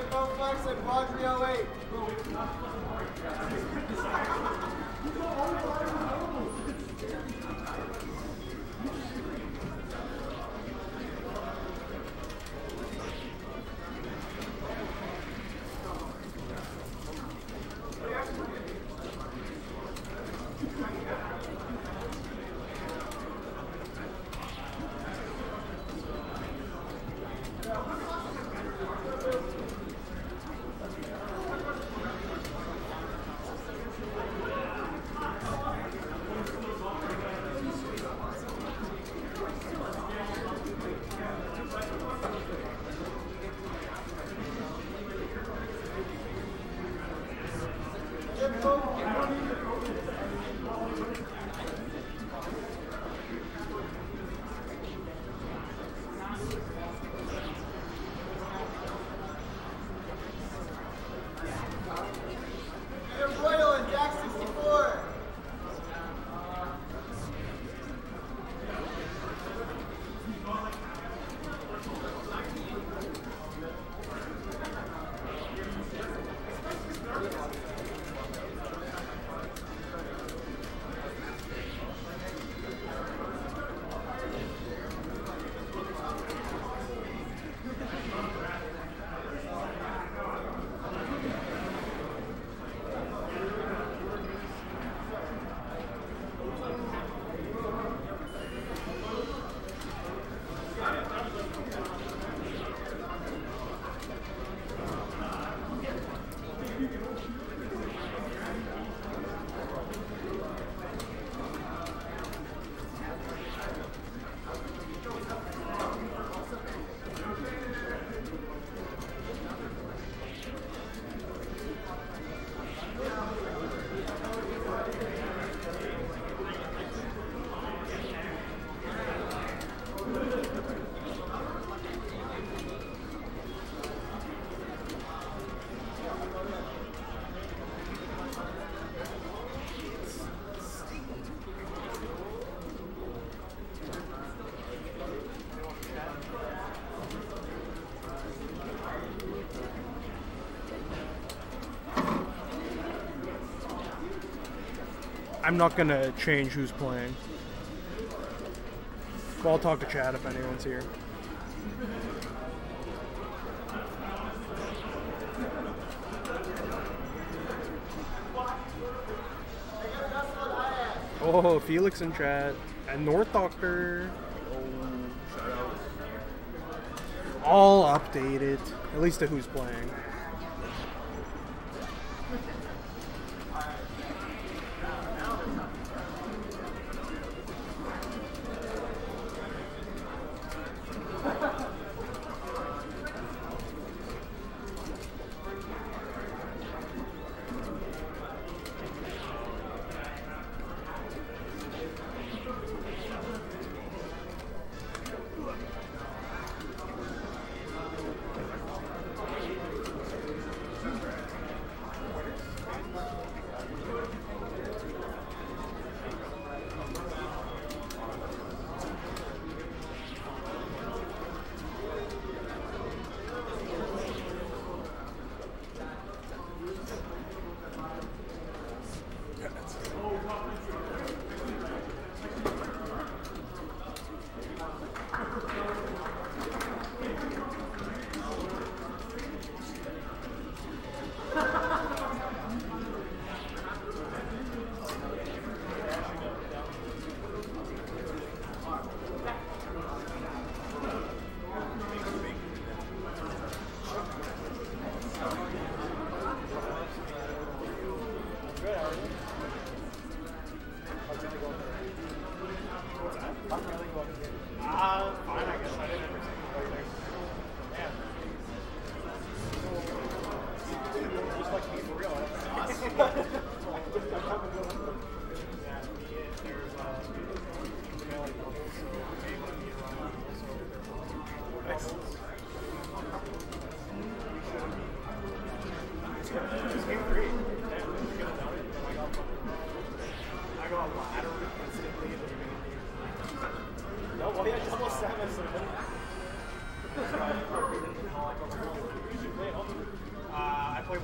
Bowflex and Quad 308. Royal and Jack 64. I'm not gonna change who's playing. But I'll talk to chat if anyone's here. Oh, Felix in chat. And North Doctor. Oh, shout out. All updated. At least to who's playing.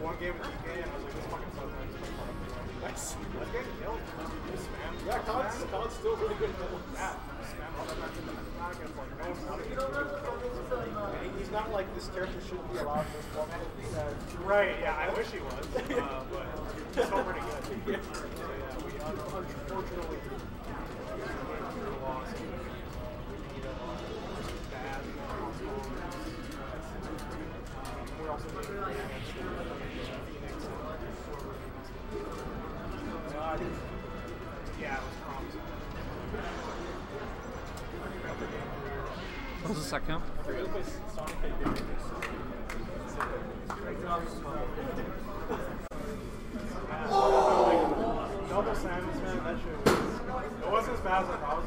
one game with DK and I was like, this fucking sucks. I just played Call of Duty. Nice. Let's get killed. Just spam. Yeah, COD's still really good. Yeah, spam all that back in the back and like, no one's not a good. He's not like this character shouldn't be allowed in this format. Right, yeah, I wish he was. But he's still pretty good. So yeah, we unfortunately lost. Bad. We're also making against Phoenix. Yeah, it was promising. What was the second? Double Samus, man, that shit was. It wasn't as bad as I thought it was